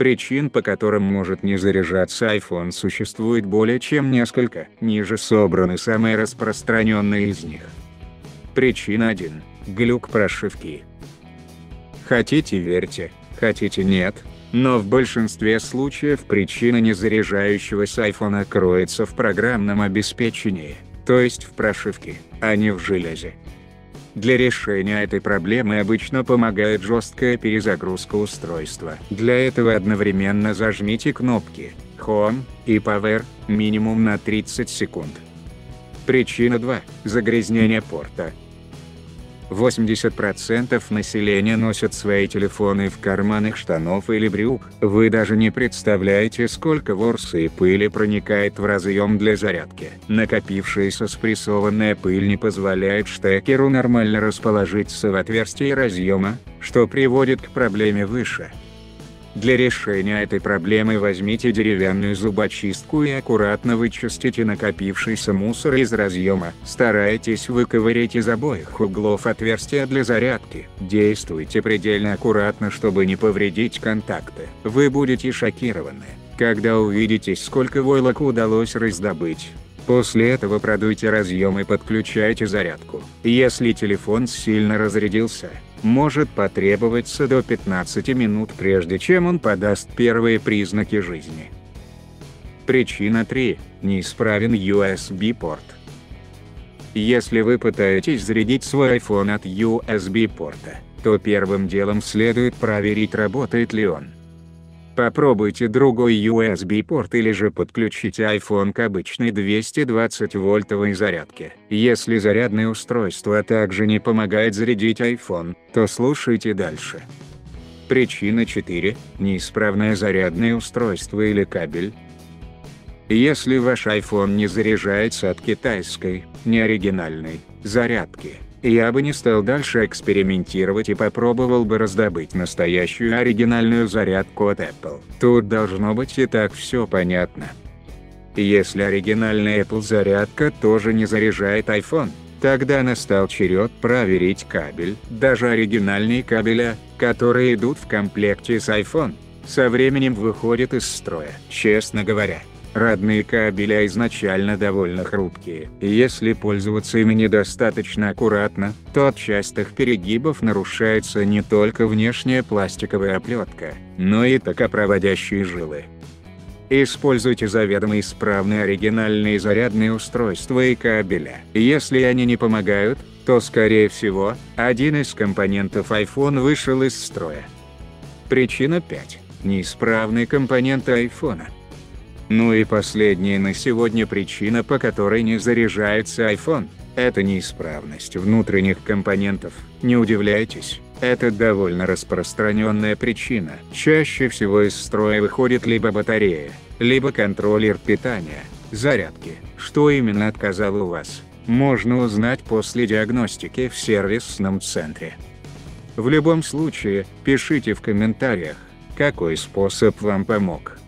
Причин, по которым может не заряжаться iPhone, существует более чем несколько. Ниже собраны самые распространенные из них. Причина 1. Глюк прошивки. Хотите верьте, хотите нет, но в большинстве случаев причина незаряжающегося iPhone кроется в программном обеспечении, то есть в прошивке, а не в железе. Для решения этой проблемы обычно помогает жесткая перезагрузка устройства. Для этого одновременно зажмите кнопки Home и Power минимум на 30 секунд. Причина 2. Загрязнение порта. 80% населения носят свои телефоны в карманах штанов или брюк. Вы даже не представляете, сколько ворсы и пыли проникает в разъем для зарядки. Накопившаяся спрессованная пыль не позволяет штекеру нормально расположиться в отверстии разъема, что приводит к проблеме выше. Для решения этой проблемы возьмите деревянную зубочистку и аккуратно вычистите накопившийся мусор из разъема. Старайтесь выковырять из обоих углов отверстия для зарядки. Действуйте предельно аккуратно, чтобы не повредить контакты. Вы будете шокированы, когда увидите, сколько войлока удалось раздобыть. После этого продуйте разъем и подключайте зарядку. Если телефон сильно разрядился, может потребоваться до 15 минут, прежде чем он подаст первые признаки жизни. Причина 3. Неисправен USB-порт. Если вы пытаетесь зарядить свой iPhone от USB-порта, то первым делом следует проверить, работает ли он. Попробуйте другой USB-порт или же подключите iPhone к обычной 220-вольтовой зарядке. Если зарядное устройство также не помогает зарядить iPhone, то слушайте дальше. Причина 4. Неисправное зарядное устройство или кабель. Если ваш iPhone не заряжается от китайской, неоригинальной зарядки, я бы не стал дальше экспериментировать и попробовал бы раздобыть настоящую оригинальную зарядку от Apple. Тут должно быть и так все понятно. Если оригинальная Apple зарядка тоже не заряжает iPhone, тогда настал черед проверить кабель. Даже оригинальные кабеля, которые идут в комплекте с iPhone, со временем выходят из строя. Честно говоря, родные кабеля изначально довольно хрупкие. Если пользоваться ими недостаточно аккуратно, то от частых перегибов нарушается не только внешняя пластиковая оплетка, но и токопроводящие жилы. Используйте заведомо исправные оригинальные зарядные устройства и кабеля. Если они не помогают, то скорее всего, один из компонентов iPhone вышел из строя. Причина 5. Неисправные компоненты iPhone. Ну и последняя на сегодня причина, по которой не заряжается iPhone, это неисправность внутренних компонентов. Не удивляйтесь, это довольно распространенная причина. Чаще всего из строя выходит либо батарея, либо контроллер питания, зарядки. Что именно отказало у вас, можно узнать после диагностики в сервисном центре. В любом случае, пишите в комментариях, какой способ вам помог.